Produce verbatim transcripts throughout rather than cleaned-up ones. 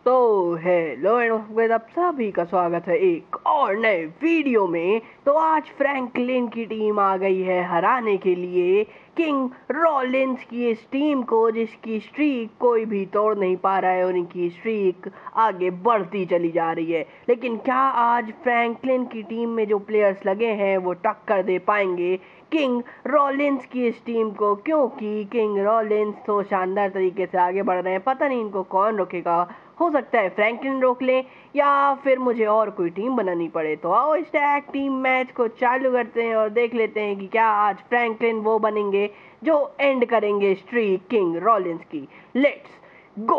तो hello and आप सभी का स्वागत है एक और नए वीडियो में। तो आज फ्रैंकलिन की टीम आ गई है हराने के लिए किंग रॉलिंस की इस टीम को, जिसकी स्ट्रीक कोई भी तोड़ नहीं पा रहा है। उनकी स्ट्रीक आगे बढ़ती चली जा रही है, लेकिन क्या आज फ्रैंकलिन की टीम में जो प्लेयर्स लगे हैं वो टक्कर दे पाएंगे किंग रॉलिंस की इस टीम को? क्योंकि किंग रॉलिंस तो शानदार तरीके से आगे बढ़ रहे हैं। पता नहीं इनको कौन रोकेगा। हो सकता है फ्रैंकलिन रोक ले या फिर मुझे और कोई टीम बनानी पड़े। तो आओ इस टैग टीम मैच को चालू करते हैं और देख लेते हैं कि क्या आज फ्रैंकलिन वो बनेंगे जो एंड करेंगे स्ट्रीक किंग रॉलिंस की। Let's go.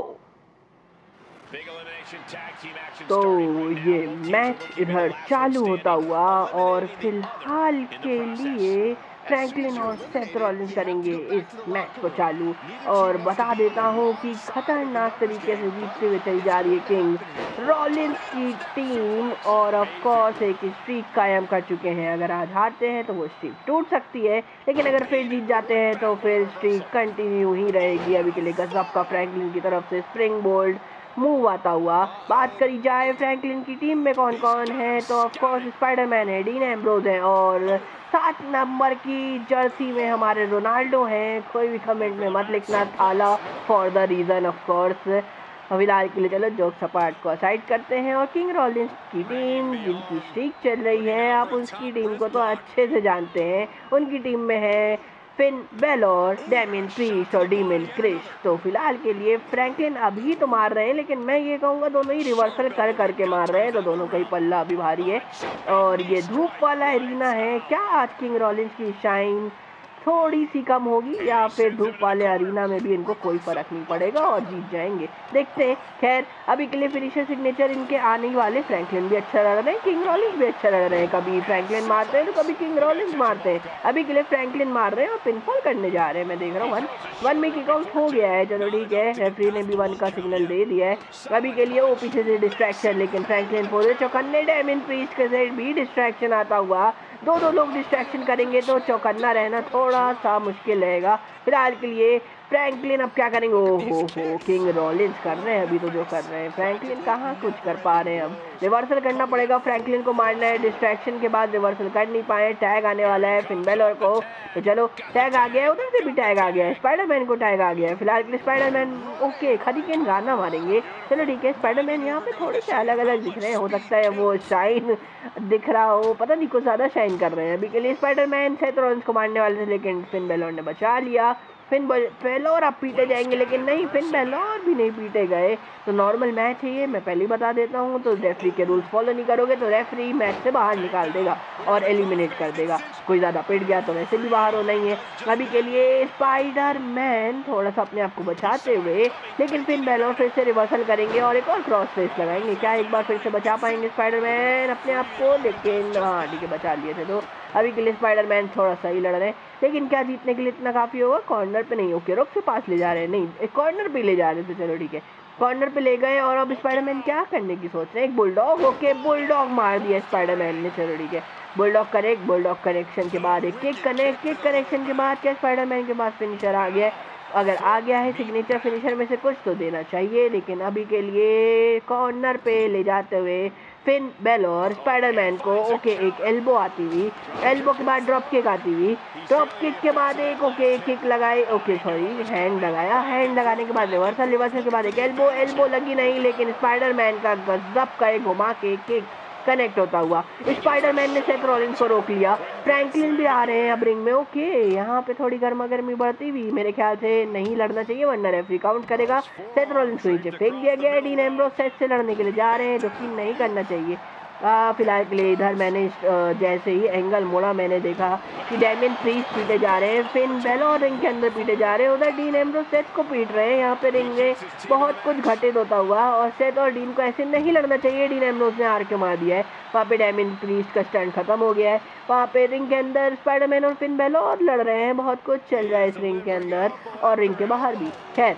तो ये मैच इधर चालू होता हुआ और फिलहाल के लिए फ्रैंकलिन और सेथ रॉलिंस करेंगे इस मैच को चालू। और बता देता हूँ कि खतरनाक तरीके से जीतते हुए चली जा रही है किंग रॉलिंस की टीम, और ऑफ कोर्स एक स्ट्रीक कायम कर चुके हैं। अगर आज हारते हैं तो वो स्ट्रीक टूट सकती है, लेकिन अगर फिर जीत जाते हैं तो फिर स्ट्रीक कंटिन्यू ही रहेगी। अभी के लिए गजब का फ्रैंकलिन की तरफ से स्प्रिंग बोल्ट मूव आता हुआ। बात करी जाए फ्रैंकलिन की टीम में कौन कौन है, तो ऑफ कोर्स स्पाइडरमैन है, डीन एम्ब्रोज है, और सात नंबर की जर्सी में हमारे रोनाल्डो हैं। कोई भी कमेंट में मत लिखना Thala for the reason of course. फिलहाल के लिए चलो जोक सपाट को असाइड करते हैं। और किंग रॉलिंस की टीम जिनकी स्ट्रीक चल रही है, आप उसकी टीम को तो अच्छे से जानते हैं। उनकी टीम में है फिन बेलोर, डेमिन प्रीस्ट और डीमन क्रिश। तो फिलहाल के लिए फ्रैंकलिन अभी तो मार रहे हैं, लेकिन मैं ये कहूँगा दोनों ही रिवर्सल कर करके मार रहे हैं, तो दोनों का ही पल्ला अभी भारी है। और ये धूप वाला एरिना है। क्या आज किंग रॉलिंस की शाइन थोड़ी सी कम होगी या फिर धूप वाले अरीना में भी इनको कोई फर्क नहीं पड़ेगा और जीत जाएंगे? देखते हैं। खैर अभी के लिए फिनिशर सिग्नेचर इनके आने वाले। फ्रैंकलिन भी अच्छा लड़ रहे हैं, किंग रॉलिंस भी अच्छा लड़ रहे हैं। कभी फ्रैंकलिन मारते हैं तो कभी किंग रॉलिंस मारते हैं। अभी के लिए फ्रैंकलिन मार रहे हैं और पिनफॉल करने जा रहे हैं। मैं देख रहा हूँ वन वन में किक आउट हो गया है। चलो ठीक है, रेफरी ने भी वन का सिग्नल दे दिया है। अभी के लिए वो पीछे से डिस्ट्रैक्शन, लेकिन फ्रैंकलिन पूरे चौकन्ने। डेमिन प्रीस्ट के साइड भी डिस्ट्रैक्शन आता हुआ। दो दो लोग डिस्ट्रैक्शन करेंगे तो चौकन्ना रहना थोड़ा सा मुश्किल रहेगा। फिलहाल के लिए फ्रैंकलिन अब क्या करेंगे? ओहो हो, किंग रॉलिंस कर रहे हैं अभी तो जो कर रहे हैं। फ्रैंकलिन कहाँ कुछ कर पा रहे हैं। अब रिवर्सल करना पड़ेगा, फ्रैंकलिन को मारना है। डिस्ट्रैक्शन के बाद रिवर्सल कर नहीं पाए। टैग आने वाला है फिन बेलोर को, तो चलो टैग आ गया है। उधर से भी टैग आ गया है, स्पाइडरमैन को टैग आ गया है। फिलहाल के लिए स्पाइडरमैन ओके हरिकेन गाना मारेंगे। चलो ठीक है, स्पाइडरमैन यहाँ पे थोड़े से अलग अलग दिख रहे हैं। हो सकता है वो शाइन दिख रहा हो, पता नहीं कुछ ज़्यादा शाइन कर रहे हैं। अभी के लिए स्पाइडरमैन सेथ रॉलिंस को मारने वाले थे, लेकिन फिन बेलोर ने बचा लिया। फिन बेलोर अब पीटे जाएंगे, लेकिन नहीं, फिन बेलोर भी नहीं पीटे गए। तो नॉर्मल मैच है ये, मैं पहले ही बता देता हूँ। तो रेफरी के रूल्स फॉलो नहीं करोगे तो रेफरी मैच से बाहर निकाल देगा और एलिमिनेट कर देगा। कोई ज़्यादा पिट गया तो वैसे भी बाहर होना ही है। अभी के लिए स्पाइडरमैन थोड़ा सा अपने आप को बचाते हुए, लेकिन फिन बेलोर फिर से रिवर्सल करेंगे और एक और क्रॉस फेस लगाएंगे। क्या एक बार फिर से बचा पाएंगे स्पाइडरमैन अपने आप को? लेकिन हाँ ठीक है, बचा लिए थे। तो अभी के लिए स्पाइडरमैन थोड़ा सा ही लड़ रहे हैं, लेकिन क्या जीतने के लिए इतना काफ़ी होगा? कॉर्नर पे नहीं, ओके रुक से पास ले जा रहे हैं, नहीं एक कॉर्नर पे ले जा रहे थे। चलो ठीक है, कॉर्नर पे ले गए। और अब स्पाइडरमैन क्या करने की सोच रहे हैं? एक बुलडॉग, ओके बुलडॉग मार दिया स्पाइडरमैन ने। चलो ठीक है, बुलडॉग करेक्ट, बुलडॉग कनेक्शन के बाद एक किक कनेक्ट, किक कनेक्शन के बाद क्या स्पाइडरमैन के पास फिनिशर आ गया है? अगर आ गया है सिग्नेचर फिनिशर में से कुछ तो देना चाहिए, लेकिन अभी के लिए कॉर्नर पे ले जाते हुए फिन बेलोर स्पाइडरमैन को ओके एक एल्बो आती हुई, एल्बो के बाद ड्रॉप किक आती हुई, ड्रॉप किक के बाद एक ओके किक लगाई, ओके सॉरी हैंड लगाया, हैंड लगाने के बाद रिवर्सल, रिवर्सल के बाद एक एल्बो, एल्बो लगी नहीं, लेकिन स्पाइडरमैन का गजब का एक घुमा के किक कनेक्ट होता हुआ स्पाइडरमैन ने सेथ रॉलिंस को रोक लिया। फ्रैंकलिन भी आ रहे हैं अब रिंग में। ओके यहाँ पे थोड़ी गर्मा गर्मी बढ़ती हुई, मेरे ख्याल से नहीं लड़ना चाहिए वरना रेफरी काउंट करेगा। सेथ रॉलिंस को नीचे फेंक दिया गया। डीन एम्ब्रोज सेथ से लड़ने के लिए जा रहे हैं, जो कि नहीं करना चाहिए। आ, फिलहाल के लिए इधर मैंने जैसे ही एंगल मोड़ा मैंने देखा कि डेमिन प्रीस्ट पीटे जा रहे हैं, फिन बेलोर रिंग के अंदर पीटे जा रहे हैं, उधर डीन एम्ब्रोज सेथ को पीट रहे हैं। यहाँ पे रिंग में बहुत कुछ घटित होता हुआ, और सेथ और डीन को ऐसे नहीं लड़ना चाहिए। डीन एम्ब्रोज ने हार के मार दिया है। वहाँ पे डेमिन प्रीस्ट का स्टैंड खत्म हो गया है। वहाँ पे रिंग के अंदर स्पाइडरमैन और फिन बेलोर लड़ रहे हैं। बहुत कुछ चल रहा है इस रिंग के अंदर और रिंग के बाहर भी। खैर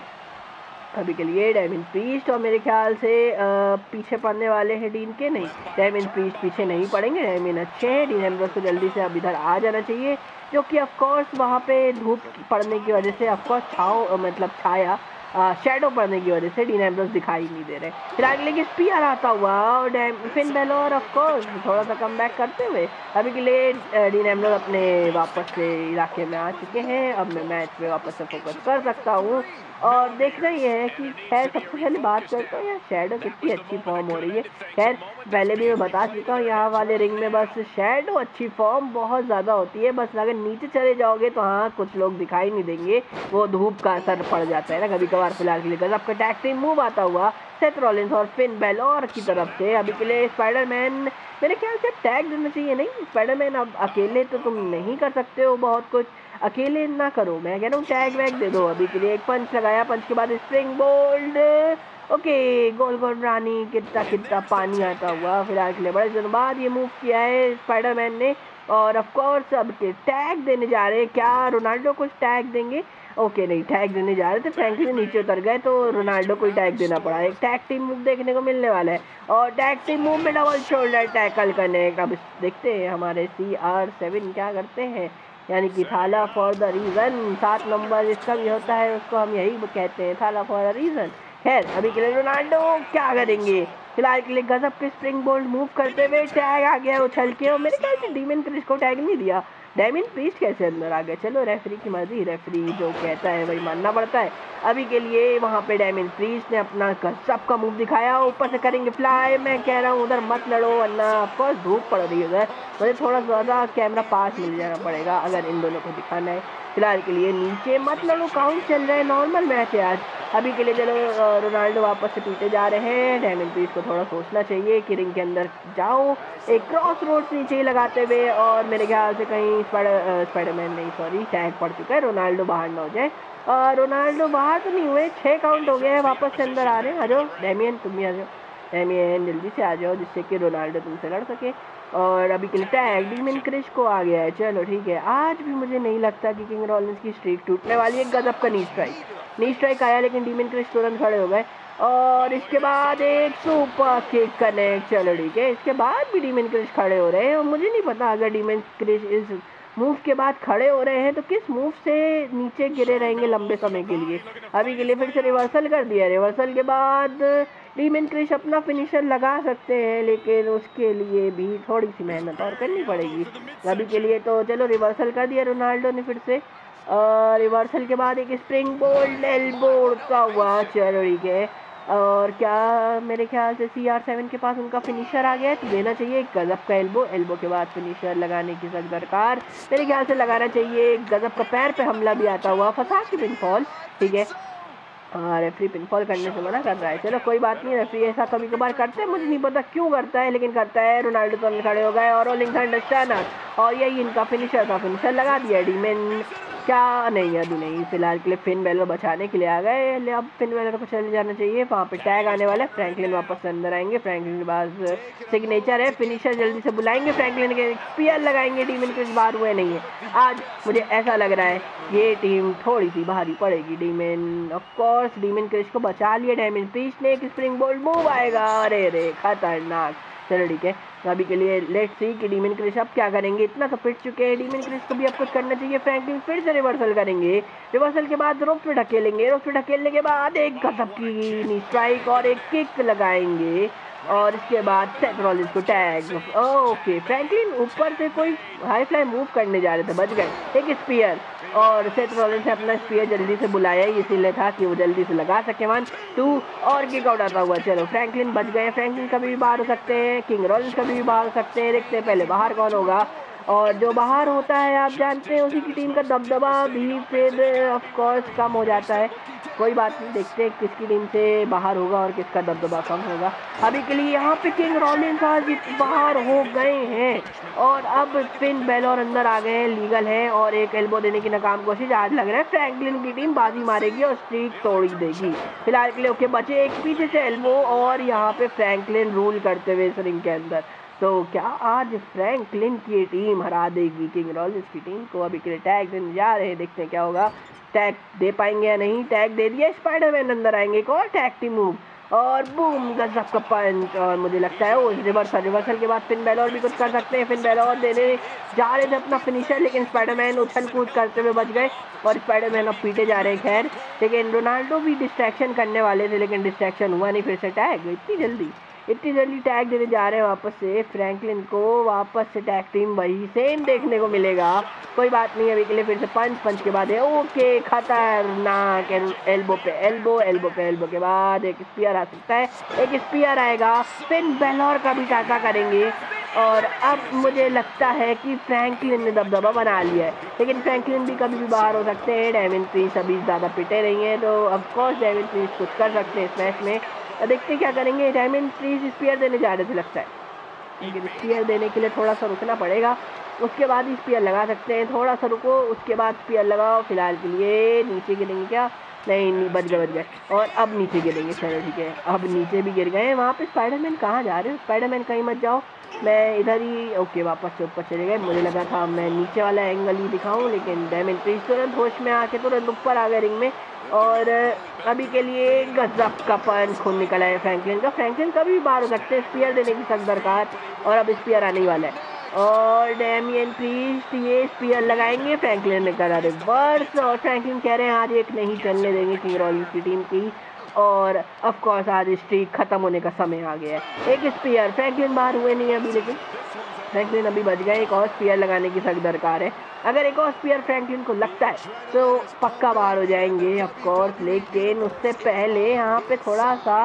अभी के लिए डेमिन प्रीस्ट और मेरे ख्याल से आ, पीछे पड़ने वाले हैं डीन के। नहीं, डेमिन प्रीस्ट पीछे नहीं पड़ेंगे, डेमिन अच्छे हैं। डीन एम्ब्रोज को जल्दी से अब इधर आ जाना चाहिए, जो कि ऑफकोर्स वहाँ पे धूप पड़ने की वजह से ऑफकोर्स छाव मतलब छाया शेडो पड़ने की वजह से डीन एम्ब्रोस दिखाई नहीं दे रहे। फिर आगे लेके स्पीयर आता हुआ और फिन बेलोर ऑफ कोर्स थोड़ा सा कम बैक करते हुए अभी के लिए डीन एम्ब्रोस अपने वापस से इलाके में आ चुके हैं। अब मैं मैच पे वापस से फोकस कर सकता हूँ और देखना ये है कि खैर सबसे पहले बात करता हूँ यार शैडो कितनी अच्छी फॉर्म हो रही है। खैर पहले भी मैं बता चुका हूँ यहाँ वाले रिंग में बस शैडो अच्छी फॉर्म बहुत ज़्यादा होती है। बस अगर नीचे चले जाओगे तो हाँ कुछ लोग दिखाई नहीं देंगे, वो धूप का असर पड़ जाता है ना कभी कभार। फिलहाल के लिए गजब का टैग टीम मूव आता हुआ सेथ रॉलिंस और फिन बेलोर की तरफ से। अभी के लिए स्पाइडरमैन मेरे ख्याल से टैग देना चाहिए, नहीं स्पाइडरमैन अब अकेले तो तुम नहीं कर सकते हो बहुत कुछ, अकेले ना करो, मैं कह रहा हूँ टैग वैग दे दो। अभी के लिए एक पंच लगाया, पंच के बाद स्प्रिंग बोल्ड, ओके गोल गोल रानी कितना कितना पानी आता हुआ। फिलहाल के लिए बड़े दिनों बाद ये मूव किया है स्पाइडरमैन ने और ऑफ कोर्स अब के टैग देने जा रहे हैं। क्या रोनाल्डो को टैग देंगे? ओके नहीं टैग देने जा रहे थे, फ्रैंकलिन नीचे उतर गए तो रोनाल्डो को ही टैग देना पड़ा। एक टैग टीम मूव देखने को मिलने वाला है और टैग टीम मूव में डबल शोल्डर टैकल करने। अब देखते हैं हमारे सी आर सेवन क्या करते हैं, यानी कि थाला फॉर द रीज़न, सात नंबर जिसका भी होता है उसको हम यही कहते हैं थाला फॉर द रीज़न। खैर अभी के लिए रोनाल्डो क्या करेंगे, फिलहाल के लिए गजब के स्प्रिंग बोल्ट मूव करते हुए टैग आ गया उछल के और मेरे ख्याल से डीमन क्रिस को टैग नहीं दिया। डैमिन प्रीस्ट कैसे अंदर आ गया? चलो रेफरी की मर्जी, रेफरी जो कहता है वही मानना पड़ता है। अभी के लिए वहाँ पे डैमिन प्रीस्ट ने अपना गजब का मूव दिखाया, ऊपर से करेंगे फ्लाई। मैं कह रहा हूँ उधर मत लड़ो वरना ऑफकोर्स धूप पड़ रही है उधर, मुझे थोड़ा ज़्यादा कैमरा पास मिल जाना पड़ेगा अगर इन दोनों को दिखाना है। फिलहाल के लिए नीचे मत लड़ो, काउंट चल रहा है, नॉर्मल मैच है आज। अभी के लिए चलो रोनाल्डो वापस से पीटे जा रहे हैं। डैमिन प्रीस्ट को थोड़ा सोचना चाहिए कि रिंग के अंदर जाओ, एक क्रॉस रोड नीचे ही लगाते हुए और मेरे ख्याल से कहीं स्पाइडर स्पाइडरमैन नहीं सॉरी टैग पड़ चुका है, रोनाल्डो बाहर ना हो जाए। रोनाल्डो बाहर तो नहीं हुए, छः काउंट हो गए हैं, वापस से अंदर आ रहे हैं। आ जाओ डैमियन, तुम भी आ जाओ, डैमियन जल्दी से आ जाओ जिससे कि रोनाल्डो तुमसे लड़ सके। और अभी के लिए टैग डीमन क्रिश को आ गया है, चलो ठीक है। आज भी मुझे नहीं लगता कि किंग रॉलिंस की स्ट्रीक टूटने वाली है। गजब का नी स्ट्राइक, नी स्ट्राइक आया लेकिन डीमन क्रिश तुरंत खड़े हो गए और इसके बाद एक सुपर किक कनेक्ट, चलो ठीक है। इसके बाद भी डीमन क्रिश खड़े हो रहे हैं और मुझे नहीं पता अगर डीमन क्रिश इस मूव के बाद खड़े हो रहे हैं तो किस मूव से नीचे गिरे रहेंगे लंबे समय के लिए। अभी के लिए फिर से रिवर्सल कर दिया, रिवर्सल के बाद डीमन क्रिश अपना फिनिशर लगा सकते हैं लेकिन उसके लिए भी थोड़ी सी मेहनत और करनी पड़ेगी। अभी के लिए तो चलो रिवर्सल कर दिया रोनाल्डो ने फिर से, रिवर्सल के बाद एक स्प्रिंग बोल्ट एल्बो उड़ता हुआ, चलो ठीक है। और क्या मेरे ख्याल से सी आर सेवन के पास उनका फिनिशर आ गया है तो देना चाहिए गजब का एल्बो, एल्बो के बाद फिनिशर लगाने की सख्त दरकार मेरे ख्याल से लगाना चाहिए। गजब का पैर पे हमला भी आता हुआ, फंसा के पिनफॉल, ठीक है। हाँ रेफरी पिनफॉल करने से मना कर रहा है, चलो कोई बात नहीं, रेफरी ऐसा कभी कभार करते हैं, मुझे नहीं पता क्यों करता है लेकिन करता है। रोनाल्डो तो खड़े हो गए और रोलिंग थंडर स्टर्नर और यही इनका फिनिशर था, फिनिशर लगा दिया डीमन, क्या नहीं अभी नहीं। फिलहाल के लिए फिन बेलर बचाने के लिए आ गए, अब फिन बेलर को चले जाना चाहिए, वहाँ पे टैग आने वाला है। फ्रैंकलिन वापस अंदर आएंगे, फ्रैंकलिन के पास सिग्नेचर है, फिनिशर जल्दी से बुलाएंगे, फ्रैंकलिन के स्पीयर लगाएंगे। डीमन क्रिश बाहर हुए नहीं है आज, मुझे ऐसा लग रहा है ये टीम थोड़ी सी भारी पड़ेगी। Damian of course Damian Priest को बचा लिया, डैमिन प्रीस्ट ने एक स्प्रिंग बोल्ट मूव आएगा, अरे रे खतरनाक, चलो ठीक है। अभी के लिए लेट्स सी कि डीमन क्रिश अब क्या करेंगे, इतना तो पिट चुके हैं, डीमन क्रिश को भी अब कुछ करना चाहिए। फ्रैंकलिन फिर से रिवर्सल करेंगे, रिवर्सल के बाद रोप पे ढकेलेंगे, रोप पे ढकेलने के बाद एक गजब की नी स्ट्राइक और एक किक लगाएंगे और इसके बाद सेथ रॉलिंस को टैग। ओके फ्रैंकलिन ऊपर से कोई हाई फ्लाई मूव करने जा रहे थे, बच गए, एक स्पीयर और सेथ रॉलिंस ने अपना स्पीयर जल्दी से बुलाया, इसीलिए था कि वो जल्दी से लगा सके वन टू और किक आउट आता हुआ। चलो फ्रैंकलिन बच गए, फ्रैंकलिन कभी भी बाहर हो सकते हैं, किंग रॉलिंस कभी भी बाहर हो सकते हैं, देखते हैं पहले बाहर कौन होगा और जो बाहर होता है आप जानते हैं उसी की टीम का दबदबा भी फिर ऑफ कोर्स कम हो जाता है। कोई बात नहीं, देखते हैं किसकी टीम से बाहर होगा और किसका दबदबा कम होगा। अभी के लिए यहाँ पे किंग रॉलिंस आज बाहर हो गए हैं और अब फिन बेलोर अंदर आ गए हैं, लीगल है और एक एल्बो देने की नाकाम कोशिश। आज लग रहा है फ्रैंकलिन की टीम बाजी मारेगी और स्ट्रीक तोड़ देगी। फिलहाल के लिए ओके बचे एक पीछे से एल्बो और यहाँ पे फ्रैंकलिन रूल करते हुए इस रिंग के अंदर। तो क्या आज फ्रैंकलिन की टीम हरा देगी किंग रॉलिंस की टीम को? अभी के लिए टैग देने जा रहे हैं, देखते हैं क्या होगा, टैग दे पाएंगे या नहीं। टैग दे दिया, स्पाइडरमैन अंदर आएंगे, एक और टैग टीम मूव और बूम गजब का पंच। और मुझे लगता है उस रिवर्सल रिवर्सल के बाद फिन बैलोर भी कुछ कर सकते हैं। फिन बैलोर देने जा रहे थे अपना फिनिशर, लेकिन स्पाइडरमैन उछल कूद करते हुए बच गए और स्पाइडरमैन अब पीटे जा रहे हैं। खैर, लेकिन रोनाल्डो भी डिस्ट्रैक्शन करने वाले थे, लेकिन डिस्ट्रैक्शन हुआ नहीं। फिर से टैग इतनी जल्दी इतनी जल्दी टैग देने जा रहे हैं वापस से फ्रैंकलिन को। वापस से टैग टीम वही सेम देखने को मिलेगा। कोई बात नहीं, अभी के लिए फिर से पंच पंच के बाद है ओके खतरनाक एल्बो पे एल्बो एल्बो पे एल्बो के बाद एक स्पीयर आ सकता है। एक स्पीयर आएगा, फिन बैलोर का भी टाका करेंगे। और अब मुझे लगता है कि फ्रैंकलिन ने दबदबा बना लिया है, लेकिन फ्रैंकलिन भी कभी भी बाहर हो सकते हैं। डायमंड प्रिंस अभी ज़्यादा पिटे नहीं है, तो ऑफकोर्स डायमंड प्रिंस कुछ कर सकते हैं इस मैच में। देखते क्या करेंगे। डायमंड प्रिंस स्पीयर देने जा रहे थे लगता है, लेकिन स्पीयर देने के लिए थोड़ा सा रुकना पड़ेगा, उसके बाद ही स्पीयर लगा सकते हैं। थोड़ा सा रुको, उसके बाद स्पीयर लगाओ। फिलहाल के लिए नीचे गिरेंगे क्या? नहीं नहीं, बच गए बच गए। और अब नीचे गिरेंगे, चलो ठीक है, अब नीचे भी गिर गए। वहाँ पे स्पाइडरमैन कहाँ जा रहे हो? स्पाइडरमैन कहीं मत जाओ, मैं इधर ही ओके वापस से ऊपर चले गए। मुझे लगा था मैं नीचे वाला एंगल ही दिखाऊं, लेकिन डायमंड प्रिंस तुरंत होश में आके तुरंत ऊपर आ गए रिंग में। और अभी के लिए गजब का पंच खून निकला है फ्रैंकलिन का। फ्रैंकलिन कभी भी बाहर हो सकते हैं, स्पीयर देने की सख्त दरकार। और अब स्पीयर आने ही वाला है और डैमियन प्रीस्ट ये स्पीयर लगाएंगे। फ्रैंकलिन ने करा रिवर्स और फ्रैंकलिन कह रहे हैं आज एक नहीं चलने देंगे किंग रॉलिंस की टीम की। और ऑफ कोर्स आज स्ट्रीक खत्म होने का समय आ गया है। एक स्पीयर, फ्रैंकलिन बाहर हुए नहीं अभी, लेकिन फ्रैंकलिन अभी बच गए। एक और स्पीयर लगाने की सख्त दरकार है। अगर एक और स्पीयर फ्रैंकलिन को लगता है तो पक्का बाहर हो जाएंगे ऑफ कोर्स, लेकिन उससे पहले यहाँ पे थोड़ा सा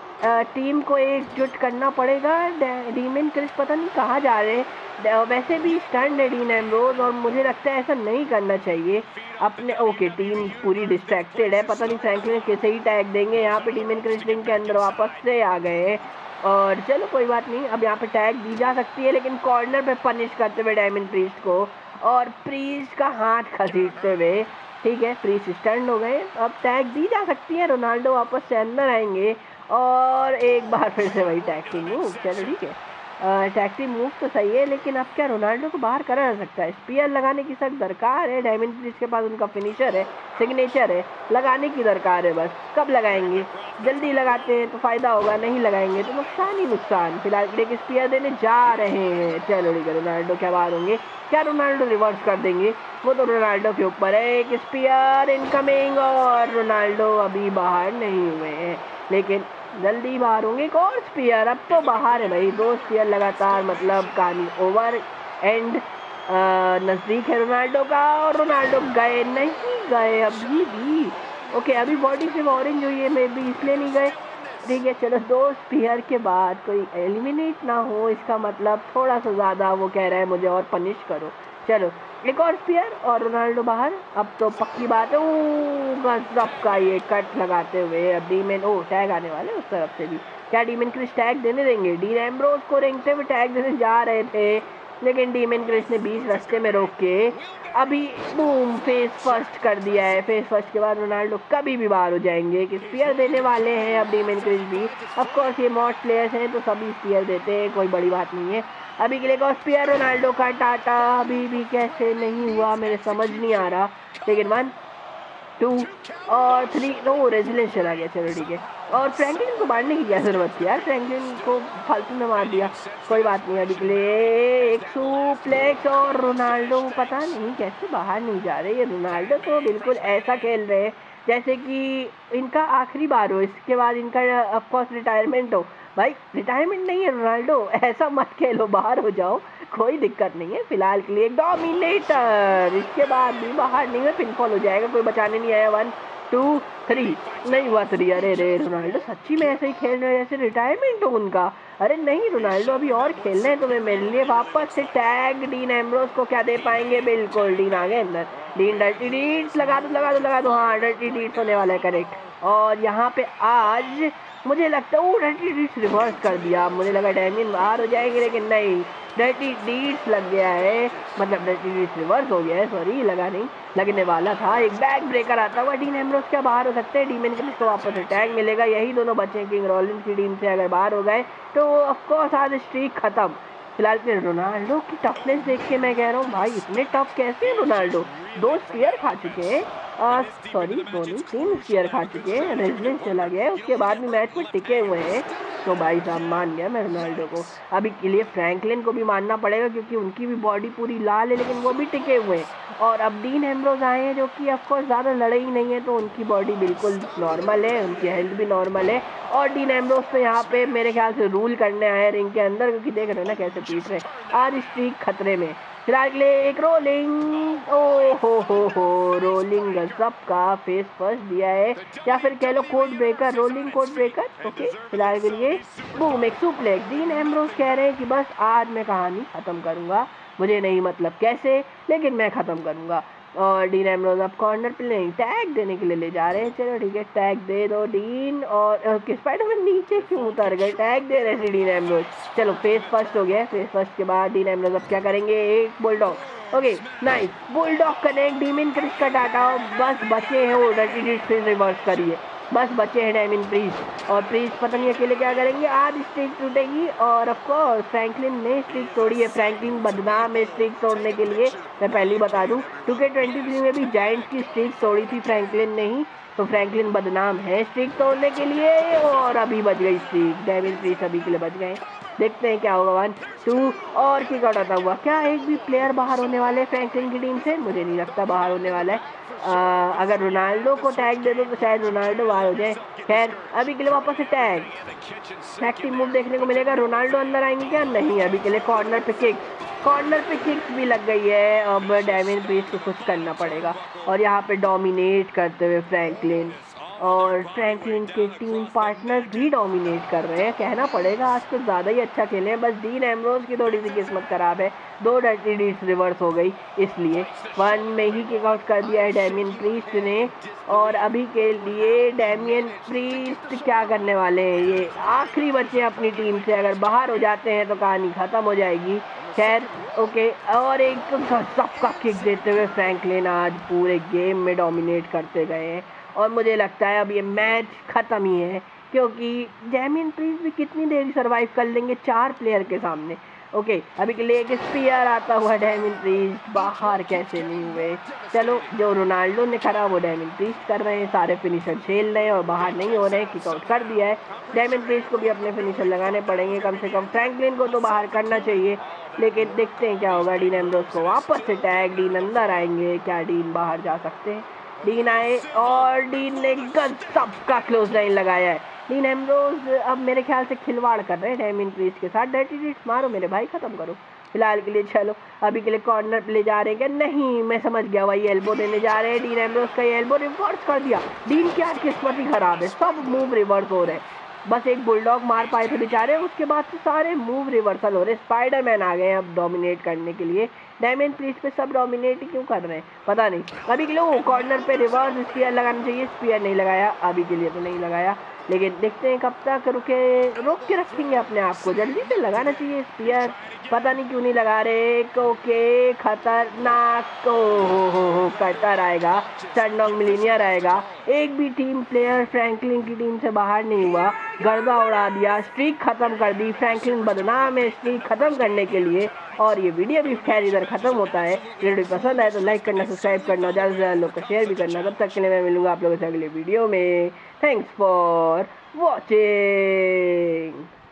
टीम को एकजुट करना पड़ेगा। डीमन क्रिस पता नहीं कहाँ जा रहे हैं, वैसे भी स्टंड है डीन एम्ब्रोज और मुझे लगता है ऐसा नहीं करना चाहिए अपने। ओके टीम पूरी डिस्ट्रैक्टेड है, पता नहीं फ्रैंकलिन कैसे ही टैग देंगे। यहाँ पे डीमन क्रिस रिंग के अंदर वापस से आ गए और चलो कोई बात नहीं, अब यहाँ पे टैग दी जा सकती है, लेकिन कॉर्नर पे पनिश करते हुए डायमंड प्रीस्ट को और प्रीस्ट का हाथ घसीटते हुए। ठीक है, प्रीस्ट स्टंड हो गए, अब टैग दी जा सकती है। रोनाल्डो वापस से अंदर आएंगे और एक बार फिर से वही टैग टीम मूव। चलो ठीक है, टैग टीम मूव तो सही है, लेकिन अब क्या रोनाल्डो को बाहर करा जा सकता है? स्पीयर लगाने की सख्त दरकार है। डायमंड प्रीस्ट के पास उनका फिनिशर है, सिग्नेचर है, लगाने की दरकार है। बस कब लगाएंगे? जल्दी लगाते हैं तो फायदा होगा, नहीं लगाएंगे तो नुकसान ही नुकसान। फिलहाल एक स्पीयर देने जा रहे हैं। चलो ठीक है, रोनाल्डो क्या बाहर होंगे? क्या रोनाल्डो रिवर्स कर देंगे? वो तो रोनाल्डो के ऊपर है। एक स्पीयर इनकमिंग और रोनाल्डो अभी बाहर नहीं हुए हैं, लेकिन जल्दी बाहर होंगे। एक और स्पीयर, अब तो बाहर है भाई। दो स्पीयर लगातार, मतलब कहानी ओवर एंड नज़दीक है रोनाल्डो का और रोनाल्डो गए नहीं गए अभी भी। ओके अभी बॉडी से ऑरेंज हुई है, मे बी इसलिए नहीं गए। ठीक है चलो, दो स्पीयर के बाद कोई एलिमिनेट ना हो, इसका मतलब थोड़ा सा ज़्यादा वो कह रहा है मुझे और पनिश करो। चलो एक और स्पीयर और रोनाल्डो बाहर। अब तो पक्की बात है, ओ गजब का ये कट लगाते हुए अब डीमन, ओ टैग आने वाले उस तरफ से भी। क्या डीमन क्रिस टैग देने देंगे? डीन एम्ब्रोज को रेंगते हुए टैग देने जा रहे थे, लेकिन डीमन क्रिस ने बीच रास्ते में रोक के अभी बूम फेस फर्स्ट कर दिया है। फेस फर्स्ट के बाद रोनाल्डो कभी भी बाहर हो जाएंगे। कि स्पीयर देने वाले हैं अब डीमन क्रिस भी। ऑफ कोर्स ये मॉड प्लेयर्स हैं तो सभी स्पीयर देते हैं, कोई बड़ी बात नहीं है। अभी के लिए एक स्पीयर रोनाल्डो का टाटा अभी भी कैसे नहीं हुआ मेरे समझ नहीं आ रहा, लेकिन वन टू और थ्री, नो रेजिलेंस चला गया। चलो ठीक है, और फ्रैंकलिन को मारने की क्या जरूरत थी यार? फ्रैंकलिन को फालतू में मार दिया, कोई बात नहीं। अभी के लिए एक सुप्लेक्स और रोनाल्डो पता नहीं कैसे बाहर नहीं जा रहे। ये रोनाल्डो तो बिल्कुल ऐसा खेल रहे हैं जैसे कि इनका आखिरी बार हो, इसके बाद इनका ऑफकोर्स रिटायरमेंट हो। भाई रिटायरमेंट नहीं है रोनाल्डो, ऐसा मत खेलो, बाहर हो जाओ, कोई दिक्कत नहीं है। फिलहाल के लिए डोमिनेटर, इसके बाद भी बाहर नहीं है, पिनफॉल हो जाएगा, कोई बचाने नहीं आया। वन टू थ्री, नहीं हुआ थ्री। अरे रे रोनाल्डो सच्ची में ऐसे ही खेल रहे हैं जैसे रिटायरमेंट हो उनका। अरे नहीं रोनाल्डो अभी और खेलना है तुम्हें मेरे लिए। वापस से टैग डीन एम्ब्रोज को क्या दे पाएंगे? बिल्कुल डीन आ गए अंदर। डीन डर्टी डीड्स लगा दो लगा दो लगा दो, हाँ डर्टी डीड्स होने वाला है करेक्ट। और यहाँ पे आज मुझे लगता है वो डर्टी डीड्स रिवर्स कर दिया, मुझे लगा डैमियन बाहर हो जाएंगे, लेकिन नहीं, डर्टी डीड्स लग गया है, मतलब डर्टी डीड्स रिवर्स हो गया है, सॉरी लगा नहीं, लगने वाला था। एक बैक ब्रेकर आता हुआ डीन एम्ब्रोज क्या बाहर हो सकते हैं? डीमन क्रिस को वापस अटैक मिलेगा, यही दोनों बचे किंग रॉलिंस की टीम से अगर बाहर हो गए तो ऑफकोर्स आज स्ट्रीक खत्म। फिलहाल के रोनाल्डो की टफनेस देख के मैं कह रहा हूँ भाई इतने टफ कैसे है रोनाल्डो, दो स्पीयर खा चुके हैं सॉरी धोनी तीन स्पीयर खा चुके हैं, रेजिडेंस चला गया है, उसके बाद भी मैच में टिके हुए हैं। तो भाई साहब मान गया मैं रोनाल्डो को। अभी के लिए फ्रैंकलिन को भी मानना पड़ेगा क्योंकि उनकी भी बॉडी पूरी लाल है, लेकिन वो भी टिके हुए हैं। और अब डीन एम्ब्रोज आए हैं जो कि ऑफकोर्स ज़्यादा लड़े ही नहीं है, तो उनकी बॉडी बिल्कुल नॉर्मल है, उनकी हेल्थ भी नॉर्मल है। और डीन एम्ब्रोज तो यहाँ पे मेरे ख्याल से रूल करने आए रिंग के अंदर, क्योंकि देख रहे हैं ना कैसे पीट रहे हैं। आज स्ट्रीक खतरे में। फिलहाल के लिए एक रोलिंग, ओ हो हो हो रोलिंग गजब का फेस फर्स्ट दिया है, या फिर कह लो code breaker, rolling code breaker. Okay फिलहाल के लिए बूम एक सुप्लेक्स। डीन एम्ब्रोज कह रहे हैं कि बस आज मैं कहानी ख़त्म करूँगा, मुझे नहीं मतलब कैसे, लेकिन मैं ख़त्म करूँगा। और डीन एम्ब्रोज अब कॉर्नर पे नहीं टैग देने के लिए ले जा रहे हैं। चलो ठीक है टैग दे दो डीन। और किस स्पाइडरमैन नीचे क्यों उतर गए, टैग दे रहे थे डीन एम्ब्रोज। चलो फेस फर्स्ट हो गया, फेस फर्स्ट के बाद डीन एम्ब्रोज अब क्या करेंगे, एक bulldog. Okay nice bulldog connect, Damian Priest का डाटा। बस बचे हैं वो डर्टी फिर रिवर्स करिए, बस बचे हैं डायमंड प्रीस्ट। और प्रीस्ट पता नहीं अकेले क्या करेंगे, आज स्ट्रीक टूटेगी। और ऑफ कोर्स फ्रैंकलिन ने स्ट्रीक तोड़ी है, फ्रैंकलिन बदनाम है स्ट्रीक तोड़ने के लिए। मैं पहले ही बता दूं टू के ट्वेंटी थ्री में भी जायंट्स की स्ट्रीक तोड़ी थी फ्रैंकलिन ने ही, तो फ्रैंकलिन बदनाम है स्ट्रीक तोड़ने के लिए। और अभी बच गई स्ट्रीक, डायमंड प्रीस्ट अभी के लिए बच गए। देखते हैं क्या होगा। वन टू और किक आउट आता हुआ। क्या एक भी प्लेयर बाहर होने वाले हैं फ्रैंकलिन की टीम से? मुझे नहीं लगता बाहर होने वाला है। आ, अगर रोनाल्डो को टैग दे दो तो शायद रोनाल्डो बाहर हो जाए। खैर अभी के लिए वापस से टैग, एक्टिव मूव देखने को मिलेगा। रोनाल्डो अंदर आएंगे क्या? नहीं, अभी के लिए कॉर्नर पे किक, कॉर्नर पे किक्स भी लग गई है। अब डायमंड प्रीस्ट को कुछ करना पड़ेगा। और यहाँ पे डोमिनेट करते हुए फ्रैंकलिन, और फ्रैंकलिन के टीम पार्टनर्स भी डोमिनेट कर रहे हैं, कहना पड़ेगा आज तो ज़्यादा ही अच्छा खेले हैं। बस डीन एम्ब्रोज की थोड़ी सी किस्मत ख़राब है, दो डर्टी डीड्स रिवर्स हो गई, इसलिए वन में ही किक आउट कर दिया है डैमियन प्रीस्ट ने। और अभी के लिए डैमियन प्रीस्ट क्या करने वाले हैं, ये आखिरी बच्चे अपनी टीम से, अगर बाहर हो जाते हैं तो कहानी ख़त्म हो जाएगी। खैर ओके, और एक सबका किक देते हुए फ्रैंकलिन आज पूरे गेम में डोमिनेट करते गए हैं। और मुझे लगता है अब ये मैच ख़त्म ही है, क्योंकि डैमियन प्रीस्ट भी कितनी देर सर्वाइव कर लेंगे चार प्लेयर के सामने। ओके अभी के लिए एक स्पीयर आता हुआ, डैमियन प्रीस्ट बाहर कैसे नहीं हुए। चलो जो रोनाल्डो ने करा वो डैमियन प्रीस्ट कर रहे हैं, सारे फिनिशर झेल रहे हैं और बाहर नहीं हो रहे हैं, किक आउट कर दिया है। डैमियन प्रीस्ट को भी अपने फिनिशर लगाने पड़ेंगे, कम से कम फ्रैंकलिन को तो बाहर करना चाहिए, लेकिन देखते हैं क्या होगा। डीन एम्ब्रोज को वापस से टैग, डीन अंदर आएंगे क्या, डीन बाहर जा सकते हैं। डीन आए और डीन ने गजब का क्लोज लाइन लगाया है। डीन एम्ब्रोज अब मेरे ख्याल से खिलवाड़ कर रहे हैं डायमंड प्रीस्ट के साथ, डर्टी डीड्स मारो मेरे भाई, खत्म करो फिलहाल के लिए। चलो अभी के लिए कॉर्नर पे ले जा रहे हैं क्या? नहीं, मैं समझ गया वही एल्बो देने जा रहे हैं। डीन एम्ब्रोज का ये एल्बो रिवर्स कर दिया। डीन की आज किस्मत ही खराब है, सब मूव रिवर्स हो रहे हैं। बस एक बुलडॉग मार पाए थे बेचारे, उसके बाद तो सारे मूव रिवर्सल हो रहे। स्पाइडरमैन आ गए हैं अब डोमिनेट करने के लिए। डायमंड प्रीस्ट पे सब डोमिनेट ही क्यों कर रहे हैं पता नहीं। अभी के लिए कॉर्नर पे रिवर्स स्पीयर लगाना चाहिए, स्पीयर नहीं लगाया, अभी के लिए तो नहीं लगाया, लेकिन देखते हैं कब तक रुके, रोक के रखेंगे अपने आप को, जल्दी से लगाना चाहिए स्पीयर, पता नहीं क्यों नहीं लगा रहे। ओके खतरनाक, ओ हो हो हो कटर आएगा, सनडॉग मिलीनियर आएगा। एक भी टीम प्लेयर फ्रैंकलिन की टीम से बाहर नहीं हुआ, गर्दा उड़ा दिया, स्ट्रीक खत्म कर दी। फ्रैंकलिन बदनाम है स्ट्रीक खत्म करने के लिए। और ये वीडियो भी खैर इधर खत्म होता है। वीडियो पसंद आए तो लाइक करना, सब्सक्राइब करना, ज़्यादा से ज़्यादा लोग को शेयर भी करना। तब तक के लिए मैं मिलूंगा आप लोगों से अगले वीडियो में। Thanks for watching.